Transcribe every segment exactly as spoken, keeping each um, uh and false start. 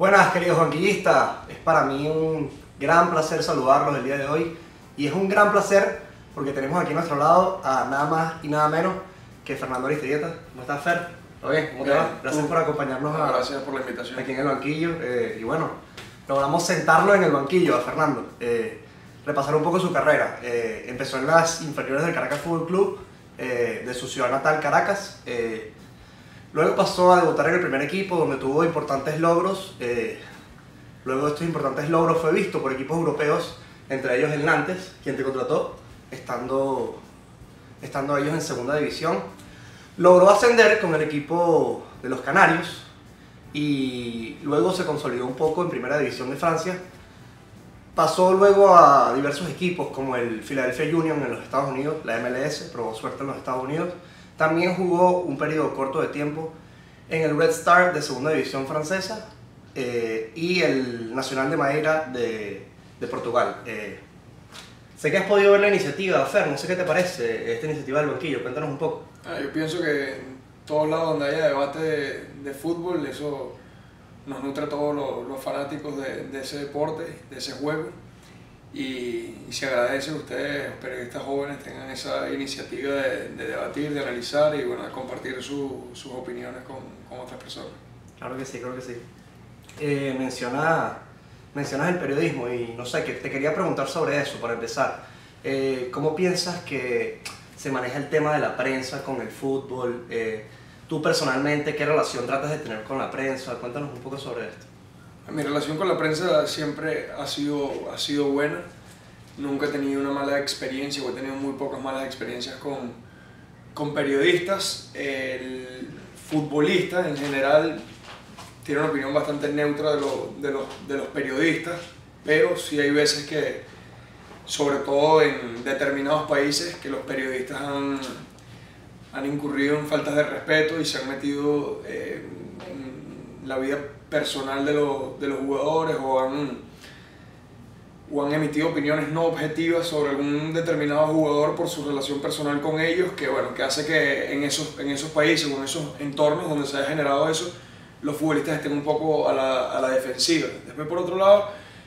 Buenas, queridos banquillistas, es para mí un gran placer saludarlos el día de hoy y es un gran placer porque tenemos aquí a nuestro lado a nada más y nada menos que Fernando Aristeguieta. ¿Cómo estás, Fer? ¿Todo bien? ¿Cómo te Bien. va? Gracias por acompañarnos a, Gracias por la invitación. aquí en el banquillo eh, y bueno, logramos sentarlo en el banquillo a Fernando, eh, repasar un poco su carrera. Eh, empezó en las inferiores del Caracas Fútbol Club eh, de su ciudad natal, Caracas. Eh, Luego pasó a debutar en el primer equipo, donde tuvo importantes logros. Eh, luego de estos importantes logros fue visto por equipos europeos, entre ellos el Nantes, quien te contrató, estando, estando ellos en segunda división. Logró ascender con el equipo de los Canarios y luego se consolidó un poco en primera división de Francia. Pasó luego a diversos equipos como el Philadelphia Union en los Estados Unidos, la M L S, probó suerte en los Estados Unidos. También jugó un periodo corto de tiempo en el Red Star de segunda división francesa eh, y el Nacional de Madeira de, de Portugal. Eh, sé que has podido ver la iniciativa, Fer, no sé qué te parece esta iniciativa del banquillo, cuéntanos un poco. Ah, yo pienso que en todos lados donde haya debate de, de fútbol, eso nos nutre a todos los, los fanáticos de, de ese deporte, de ese juego. Y, y se agradece que ustedes, periodistas jóvenes, tengan esa iniciativa de, de debatir, de analizar y bueno, de compartir su, sus opiniones con, con otras personas. Claro que sí, claro que sí. Eh, menciona, mencionas el periodismo y no sé, que te quería preguntar sobre eso para empezar. Eh, ¿Cómo piensas que se maneja el tema de la prensa con el fútbol? Eh, tú personalmente, ¿qué relación tratas de tener con la prensa? Cuéntanos un poco sobre esto. Mi relación con la prensa siempre ha sido, ha sido buena. Nunca he tenido una mala experiencia o he tenido muy pocas malas experiencias con, con periodistas. El futbolista en general tiene una opinión bastante neutra de, lo, de, los, de los periodistas, pero sí hay veces que, sobre todo en determinados países, que los periodistas han, han incurrido en faltas de respeto y se han metido eh, en la vida personal de, lo, de los jugadores o han, o han emitido opiniones no objetivas sobre algún determinado jugador por su relación personal con ellos, que, bueno, que hace que en esos, en esos países o en esos entornos donde se haya generado eso, los futbolistas estén un poco a la, a la defensiva. Después, por otro lado,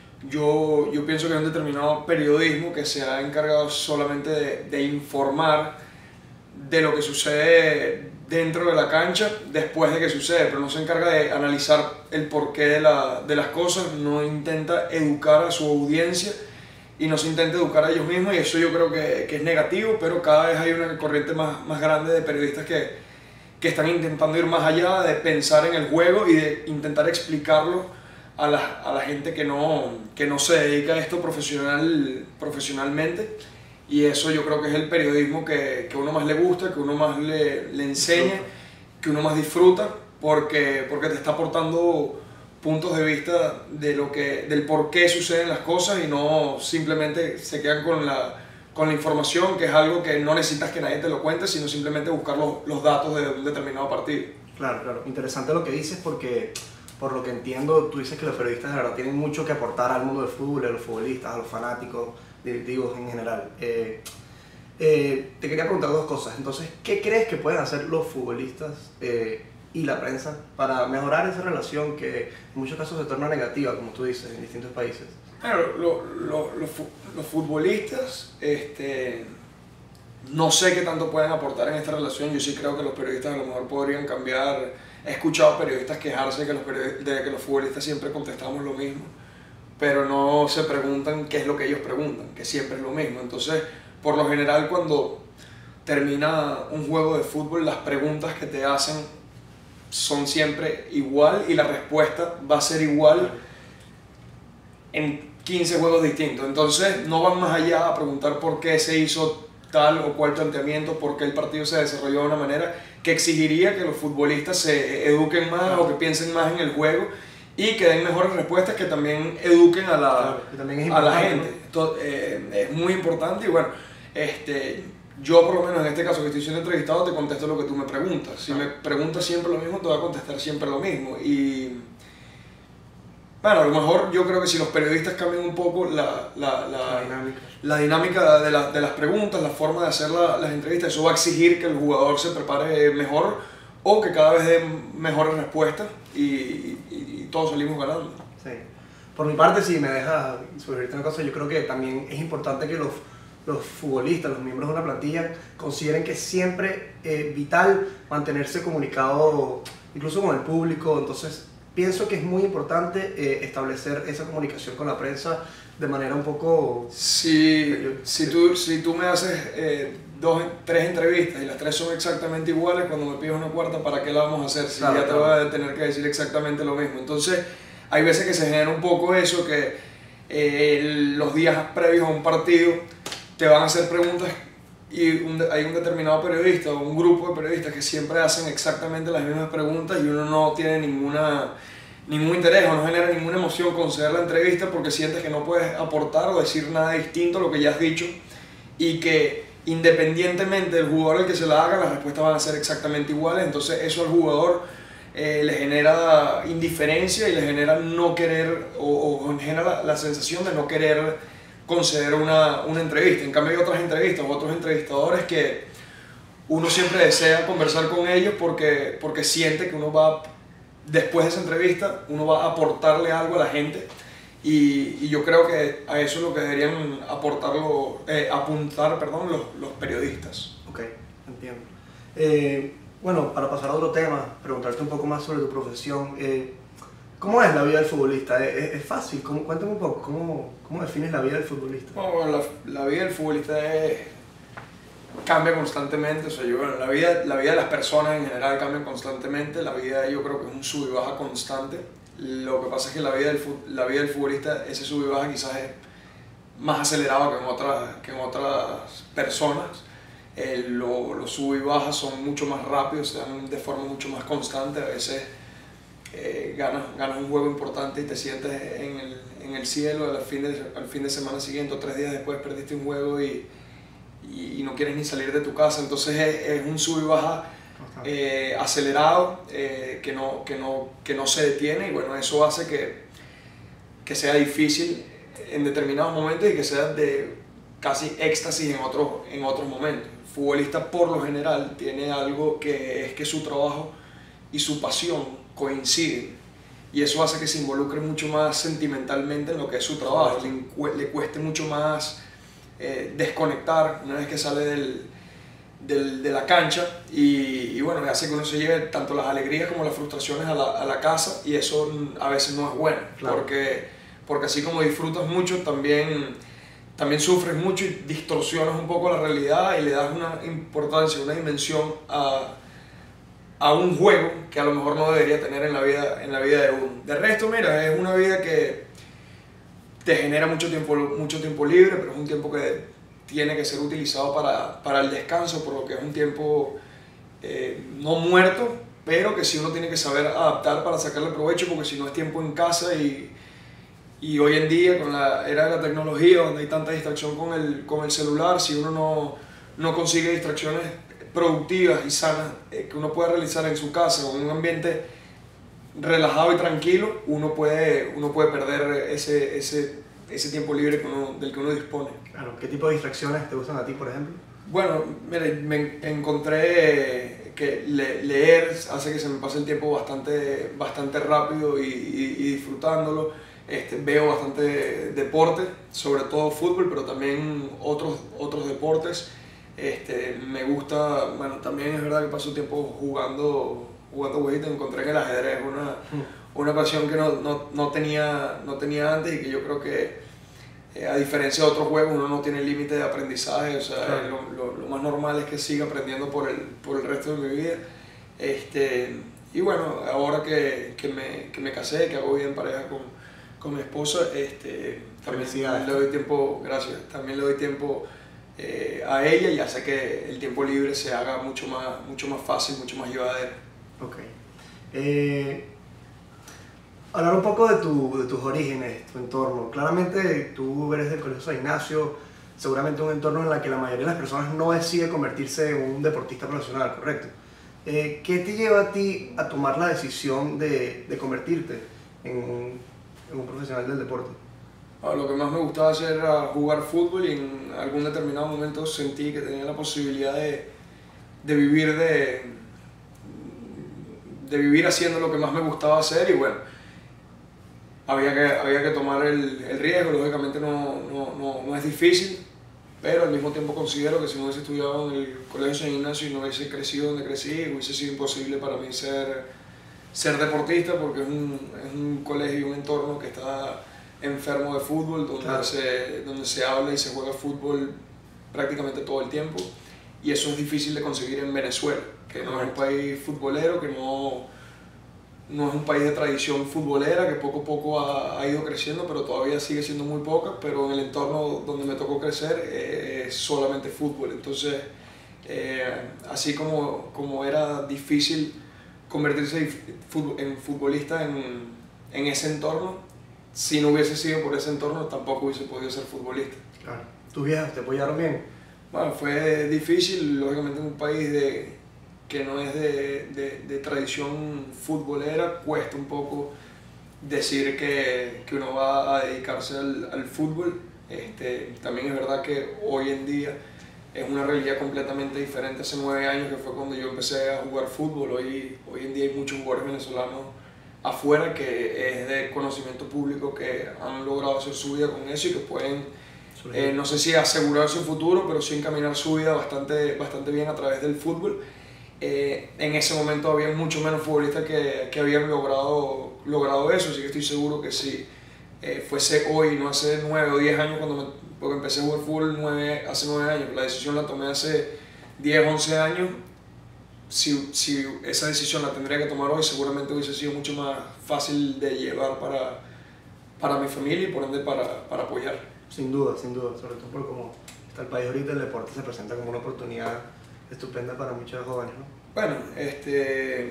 yo, yo pienso que hay un determinado periodismo que se ha encargado solamente de, de informar de lo que sucede dentro de la cancha después de que sucede, pero no se encarga de analizar el porqué de, la, de las cosas, no intenta educar a su audiencia y no se intenta educar a ellos mismos, y eso yo creo que, que es negativo, pero cada vez hay una corriente más, más grande de periodistas que, que están intentando ir más allá de pensar en el juego y de intentar explicarlo a la, a la gente que no, que no se dedica a esto profesional, profesionalmente. Y eso yo creo que es el periodismo que, que uno más le gusta, que uno más le, le enseña, que uno más disfruta, porque, porque te está aportando puntos de vista de lo que, del por qué suceden las cosas y no simplemente se quedan con la, con la información, que es algo que no necesitas que nadie te lo cuente, sino simplemente buscar los, los datos de un determinado partido. Claro, claro. Interesante lo que dices porque, por lo que entiendo, tú dices que los periodistas de verdad tienen mucho que aportar al mundo del fútbol, a los futbolistas, a los fanáticos, directivos en general. Eh, eh, te quería preguntar dos cosas. Entonces, ¿qué crees que pueden hacer los futbolistas eh, y la prensa para mejorar esa relación que en muchos casos se torna negativa, como tú dices, en distintos países? Claro, lo, lo, lo, los futbolistas, este, no sé qué tanto pueden aportar en esta relación. Yo sí creo que los periodistas a lo mejor podrían cambiar. He escuchado periodistas quejarse de que los, de que los futbolistas siempre contestamos lo mismo, pero no se preguntan qué es lo que ellos preguntan, que siempre es lo mismo. Entonces, por lo general, cuando termina un juego de fútbol, las preguntas que te hacen son siempre igual y la respuesta va a ser igual en quince juegos distintos. Entonces, no van más allá a preguntar por qué se hizo tal o cual planteamiento, por qué el partido se desarrolló de una manera que exigiría que los futbolistas se eduquen más, claro, o que piensen más en el juego y que den mejores respuestas, que también eduquen a la, claro, a la gente. ¿No? Esto, eh, es muy importante y bueno, este, yo por lo menos en este caso que estoy siendo entrevistado te contesto lo que tú me preguntas. Si me preguntas siempre lo mismo, te voy a contestar siempre lo mismo. Y bueno, a lo mejor yo creo que si los periodistas cambian un poco la, la, la, la dinámica, la dinámica de, la, de las preguntas, la forma de hacer la, las entrevistas, eso va a exigir que el jugador se prepare mejor o que cada vez den mejores respuestas y, y, y todos salimos ganando. Sí. Por mi parte, si me deja sugerirte una cosa, yo creo que también es importante que los, los futbolistas, los miembros de una plantilla, consideren que es siempre eh, vital mantenerse comunicado incluso con el público. Entonces, pienso que es muy importante eh, establecer esa comunicación con la prensa de manera un poco... Si, si, tú, si tú me haces eh, dos, tres entrevistas y las tres son exactamente iguales, cuando me pides una cuarta, ¿para qué la vamos a hacer? Si claro, ya te claro. voy a tener que decir exactamente lo mismo. Entonces, hay veces que se genera un poco eso, que eh, los días previos a un partido te van a hacer preguntas y un, hay un determinado periodista o un grupo de periodistas que siempre hacen exactamente las mismas preguntas y uno no tiene ninguna, ningún interés o no genera ninguna emoción conceder la entrevista porque sientes que no puedes aportar o decir nada distinto a lo que ya has dicho y que independientemente del jugador al que se la haga, las respuestas van a ser exactamente iguales. Entonces eso al jugador Eh, le genera indiferencia y le genera no querer o, o genera la, la sensación de no querer conceder una, una entrevista. En cambio hay otras entrevistas o otros entrevistadores que uno siempre desea conversar con ellos porque, porque siente que uno va, después de esa entrevista, uno va a aportarle algo a la gente y, y yo creo que a eso es lo que deberían aportarlo, eh, apuntar perdón, los, los periodistas. Ok, entiendo. Eh, Bueno, para pasar a otro tema, preguntarte un poco más sobre tu profesión. Eh, ¿Cómo es la vida del futbolista? ¿Es, es fácil? ¿Cómo, cuéntame un poco, ¿cómo, cómo defines la vida del futbolista? Bueno, la, la vida del futbolista es, cambia constantemente. O sea, yo, bueno, la, vida, la vida de las personas en general cambia constantemente. La vida yo creo que es un sub y baja constante. Lo que pasa es que la vida del, la vida del futbolista, ese sub y baja quizás es más acelerado que en otras, que en otras personas. Eh, los lo sub y bajas son mucho más rápidos, se dan de forma mucho más constante. A veces eh, ganas, ganas un juego importante y te sientes en el, en el cielo, al fin, de, al fin de semana siguiente o tres días después perdiste un juego y, y, y no quieres ni salir de tu casa. Entonces es, es un sub y baja eh, acelerado eh, que, no, que, no, que no se detiene y bueno, eso hace que, que sea difícil en determinados momentos y que sea de casi éxtasis en otros, en otros momentos. El futbolista por lo general tiene algo que es que su trabajo y su pasión coinciden y eso hace que se involucre mucho más sentimentalmente en lo que es su trabajo, le, le cueste mucho más eh, desconectar una vez que sale del, del, de la cancha y, y bueno, hace que uno se lleve tanto las alegrías como las frustraciones a la, a la casa y eso a veces no es bueno, claro. porque, porque así como disfrutas mucho también también sufres mucho y distorsionas un poco la realidad y le das una importancia, una dimensión a, a un juego que a lo mejor no debería tener en la vida, en la vida de uno. De resto, mira, es una vida que te genera mucho tiempo, mucho tiempo libre, pero es un tiempo que tiene que ser utilizado para, para el descanso, por lo que es un tiempo eh, no muerto, pero que sí uno tiene que saber adaptar para sacarle provecho, porque si no es tiempo en casa y Y hoy en día, con la era de la tecnología, donde hay tanta distracción con el, con el celular, si uno no, no consigue distracciones productivas y sanas eh, que uno pueda realizar en su casa o en un ambiente relajado y tranquilo, uno puede, uno puede perder ese, ese, ese tiempo libre que uno, del que uno dispone. Claro, ¿qué tipo de distracciones te gustan a ti, por ejemplo? Bueno, mire, me encontré que le, leer hace que se me pase el tiempo bastante, bastante rápido y, y, y disfrutándolo. Este, veo bastante deporte, sobre todo fútbol, pero también otros, otros deportes. Este, me gusta, bueno, también es verdad que paso tiempo jugando, jugando jueguitos. Encontré en el ajedrez una, una pasión que no, no, no, tenía, no tenía antes y que yo creo que eh, a diferencia de otros juegos uno no tiene límite de aprendizaje, o sea, claro. lo, lo, lo más normal es que siga aprendiendo por el, por el resto de mi vida. Este, y bueno, ahora que, que, me, que me casé, que hago vida en pareja con con mi esposa, este, también le doy tiempo, gracias, también le doy tiempo eh, a ella y hace que el tiempo libre se haga mucho más, mucho más fácil, mucho más llevadero. Ok. Eh, hablar un poco de, tu, de tus orígenes, tu entorno. Claramente tú eres del Colegio San Ignacio, seguramente un entorno en el que la mayoría de las personas no decide convertirse en un deportista profesional, ¿correcto? Eh, ¿Qué te lleva a ti a tomar la decisión de, de convertirte en un en un profesional del deporte? Ah, lo que más me gustaba hacer era jugar fútbol y en algún determinado momento sentí que tenía la posibilidad de, de vivir de, de vivir haciendo lo que más me gustaba hacer y bueno, había que, había que tomar el, el riesgo, lógicamente no, no, no, no es difícil, pero al mismo tiempo considero que si no hubiese estudiado en el Colegio San Ignacio y no hubiese crecido donde crecí, hubiese sido imposible para mí ser, ser deportista porque es un, es un colegio, un entorno que está enfermo de fútbol, donde, claro. se, donde se habla y se juega fútbol prácticamente todo el tiempo y eso es difícil de conseguir en Venezuela, que no es un país futbolero, que no, no es un país de tradición futbolera, que poco a poco ha, ha ido creciendo, pero todavía sigue siendo muy poca, pero en el entorno donde me tocó crecer eh, es solamente fútbol. Entonces, eh, así como, como era difícil convertirse en futbolista en, en ese entorno, si no hubiese sido por ese entorno tampoco hubiese podido ser futbolista. Claro. ¿Tus viejos te apoyaron bien? Bueno, fue difícil, lógicamente en un país de, que no es de, de, de tradición futbolera, cuesta un poco decir que, que uno va a dedicarse al, al fútbol. Este, también es verdad que hoy en día es una realidad completamente diferente. Hace nueve años que fue cuando yo empecé a jugar fútbol, hoy, hoy en día hay muchos jugadores venezolanos afuera que es de conocimiento público que han logrado hacer su vida con eso y que pueden, eh, no sé si asegurar su futuro, pero sí encaminar su vida bastante, bastante bien a través del fútbol. Eh, en ese momento había mucho menos futbolistas que, que habían logrado, logrado eso, así que estoy seguro que si eh, fuese hoy, no hace nueve o diez años, cuando me, porque empecé a jugar fútbol nueve, hace nueve años, la decisión la tomé hace diez, once años. Si, si esa decisión la tendría que tomar hoy, seguramente hubiese sido mucho más fácil de llevar para, para mi familia y por ende para, para apoyar. Sin duda, sin duda, sobre todo por cómo está el país ahorita, el deporte se presenta como una oportunidad estupenda para muchos jóvenes, ¿no? Bueno, este,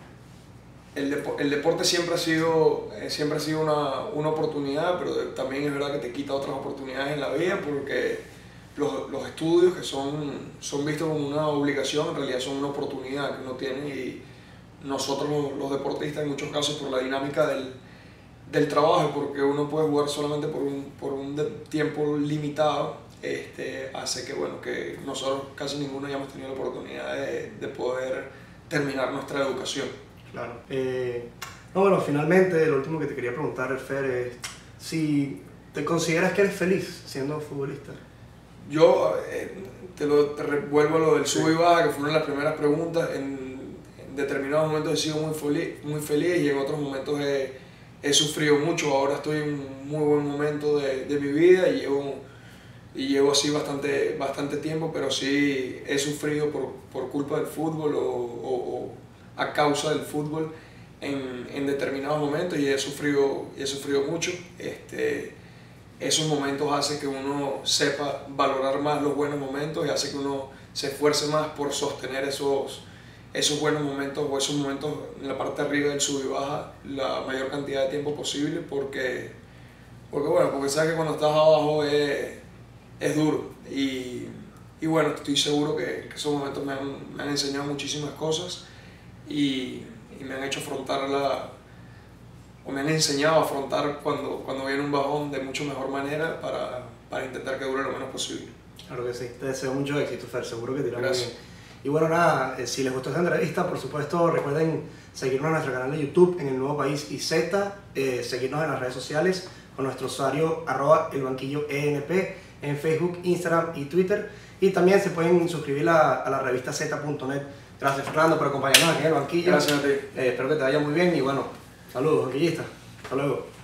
el, depo el deporte siempre ha sido, eh, siempre ha sido una, una oportunidad, pero también es verdad que te quita otras oportunidades en la vida porque Los, los estudios que son, son vistos como una obligación, en realidad son una oportunidad que uno tiene y nosotros los, los deportistas en muchos casos por la dinámica del, del trabajo, porque uno puede jugar solamente por un, por un tiempo limitado, este, hace que, bueno, que nosotros casi ninguno hayamos tenido la oportunidad de, de poder terminar nuestra educación. Claro. Eh, no, bueno, finalmente lo último que te quería preguntar, Fer, es si te consideras que eres feliz siendo futbolista. Yo eh, te, lo, te vuelvo a lo del sub y baja, que fue una de las primeras preguntas. En, en determinados momentos he sido muy feliz, muy feliz y en otros momentos he, he sufrido mucho. Ahora estoy en un muy buen momento de, de mi vida y llevo, y llevo así bastante, bastante tiempo, pero sí he sufrido por, por culpa del fútbol o, o, o a causa del fútbol en, en determinados momentos y he sufrido, he sufrido mucho. Este, Esos momentos hacen que uno sepa valorar más los buenos momentos y hace que uno se esfuerce más por sostener esos, esos buenos momentos o esos momentos en la parte de arriba del sub y baja la mayor cantidad de tiempo posible porque, porque bueno, porque sabes que cuando estás abajo es, es duro y, y bueno, estoy seguro que, que esos momentos me han, me han enseñado muchísimas cosas y, y me han hecho afrontar la o me han enseñado a afrontar cuando, cuando viene un bajón de mucho mejor manera para, para intentar que dure lo menos posible. Claro que sí, te deseo mucho éxito, Fer, seguro que te irá muy bien. Y bueno, nada, eh, si les gustó esta entrevista, por supuesto, recuerden seguirnos en nuestro canal de YouTube, en El Nuevo País I Z, eh, seguirnos en las redes sociales con nuestro usuario arroba el banquillo E N P en Facebook, Instagram y Twitter. Y también se pueden suscribir a, a la revista Z punto net. Gracias, Fernando, por acompañarnos aquí en el banquillo. Gracias a ti. Eh, espero que te vaya muy bien y bueno, saludos, banquillistas. Hasta luego.